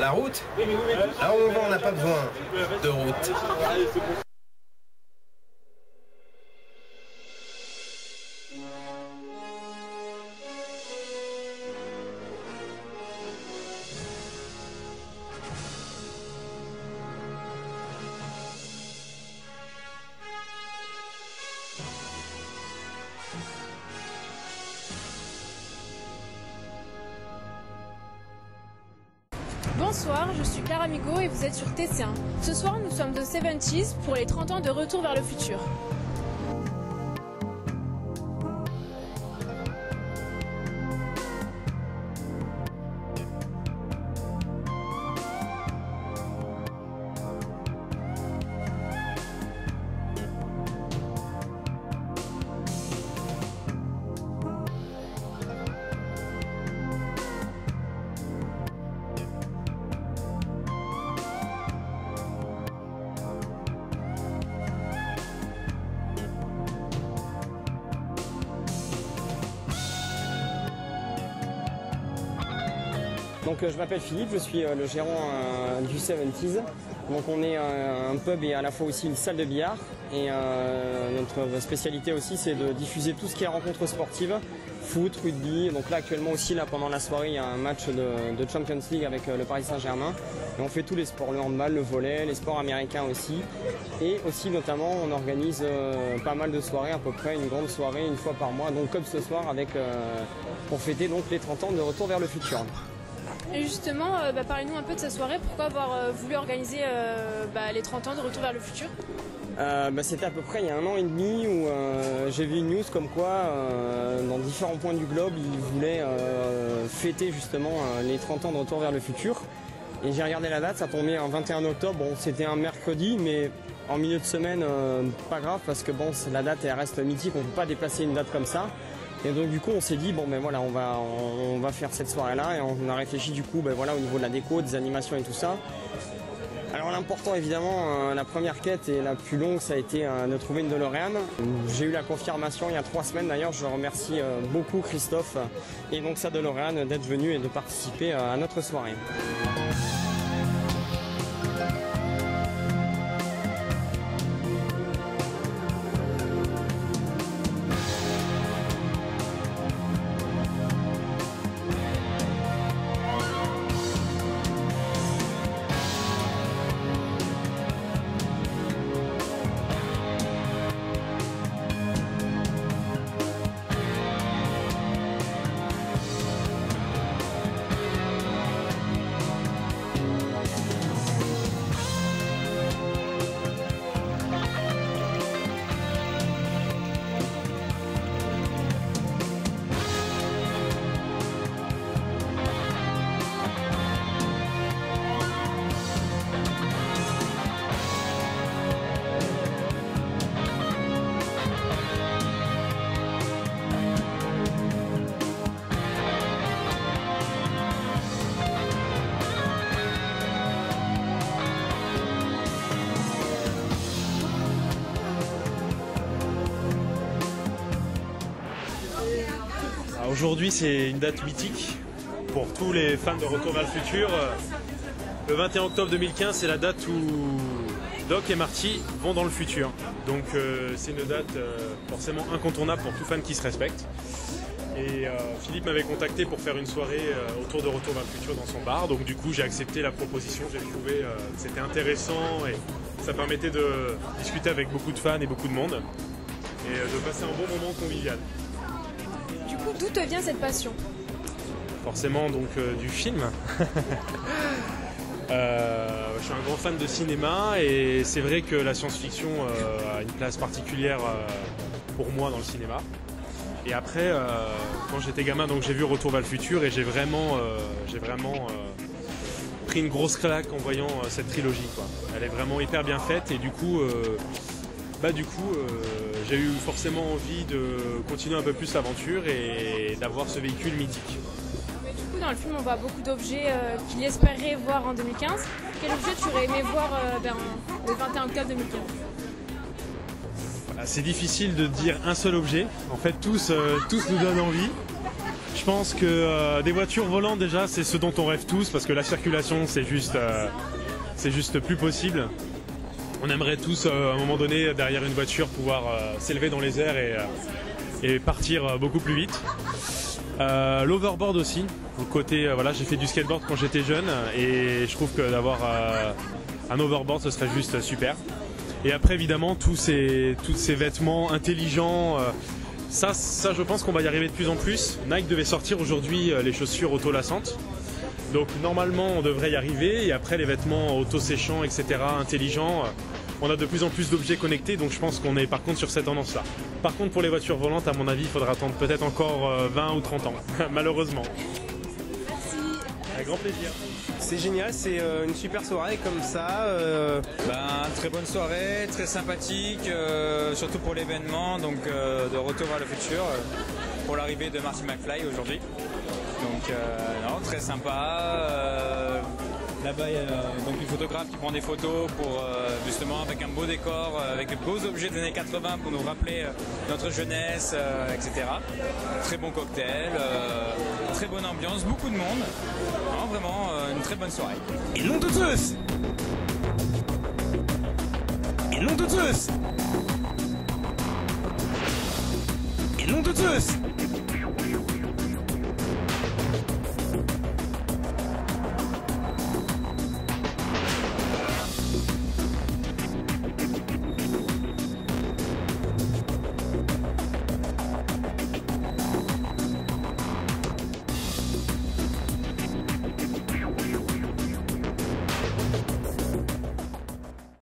la route. Là où on va, on n'a pas besoin de route. Bonsoir, je suis Clara Migo et vous êtes sur TC1. Ce soir, nous sommes de 70s pour les 30 ans de Retour vers le futur. Donc je m'appelle Philippe, je suis le gérant du 70s. Donc on est un pub et à la fois aussi une salle de billard. Et notre spécialité aussi c'est de diffuser tout ce qui est rencontres sportives, foot, rugby. Donc là actuellement aussi là, pendant la soirée il y a un match de Champions League avec le Paris Saint-Germain. Et on fait tous les sports, le handball, le volley, les sports américains aussi. Et aussi notamment on organise pas mal de soirées, à peu près une grande soirée une fois par mois. Donc comme ce soir avec, pour fêter donc les 30 ans de Retour vers le futur. Et justement, parlez-nous un peu de cette soirée. Pourquoi avoir voulu organiser les 30 ans de Retour vers le futur? C'était à peu près il y a 1 an et demi où j'ai vu une news comme quoi dans différents points du globe ils voulaient fêter justement les 30 ans de Retour vers le futur. Et j'ai regardé la date, ça tombait un 21 octobre, bon c'était un mercredi mais en milieu de semaine pas grave parce que bon la date elle reste mythique, on ne peut pas déplacer une date comme ça. Et donc du coup on s'est dit bon ben voilà on va faire cette soirée là et on a réfléchi du coup au niveau de la déco, des animations et tout ça. Alors l'important évidemment, la première quête et la plus longue ça a été de trouver une DeLorean. J'ai eu la confirmation il y a 3 semaines d'ailleurs, je remercie beaucoup Christophe et donc sa DeLorean d'être venu et de participer à notre soirée. Aujourd'hui, c'est une date mythique pour tous les fans de Retour vers le futur. Le 21 octobre 2015, c'est la date où Doc et Marty vont dans le futur. Donc c'est une date forcément incontournable pour tout fan qui se respecte. Et Philippe m'avait contacté pour faire une soirée autour de Retour vers le futur dans son bar. Donc du coup, j'ai accepté la proposition. J'ai trouvé que c'était intéressant et ça permettait de discuter avec beaucoup de fans et beaucoup de monde et de passer un bon moment convivial. Du coup, d'où te vient cette passion? Forcément donc du film. Je suis un grand fan de cinéma et c'est vrai que la science-fiction a une place particulière pour moi dans le cinéma. Et après, quand j'étais gamin, donc j'ai vu Retour vers le futur et j'ai vraiment pris une grosse claque en voyant cette trilogie, quoi. Elle est vraiment hyper bien faite et du coup, j'ai eu forcément envie de continuer un peu plus l'aventure et d'avoir ce véhicule mythique. Mais du coup, dans le film, on voit beaucoup d'objets qu'il espérait voir en 2015. Quel objet tu aurais aimé voir le 21 octobre 2015? C'est difficile de dire un seul objet. En fait, tous nous donnent envie. Je pense que des voitures volantes déjà c'est ce dont on rêve tous parce que la circulation c'est juste plus possible. On aimerait tous à un moment donné derrière une voiture pouvoir s'élever dans les airs et partir beaucoup plus vite. L'overboard aussi, au côté voilà, j'ai fait du skateboard quand j'étais jeune et je trouve que d'avoir un overboard ce serait juste super. Et après évidemment tous ces vêtements intelligents. Ça, je pense qu'on va y arriver de plus en plus. Nike devait sortir aujourd'hui les chaussures auto-lassantes. Donc normalement on devrait y arriver. Et après les vêtements auto-séchants, etc., intelligents, on a de plus en plus d'objets connectés. Donc je pense qu'on est par contre sur cette tendance-là. Par contre pour les voitures volantes, à mon avis, il faudra attendre peut-être encore 20 ou 30 ans, malheureusement. Merci. Avec grand plaisir. C'est génial, c'est une super soirée comme ça. Très bonne soirée, très sympathique, surtout pour l'événement, donc de Retour vers le futur, pour l'arrivée de Marty McFly aujourd'hui. Donc non, très sympa. Là-bas, il y a donc une photographe qui prend des photos pour justement avec un beau décor, avec de beaux objets des années 80 pour nous rappeler notre jeunesse, etc. Très bon cocktail, très bonne ambiance, beaucoup de monde. Non, vraiment une très bonne soirée. Et nom de Zeus! Et nom de Zeus! Et nom de Zeus!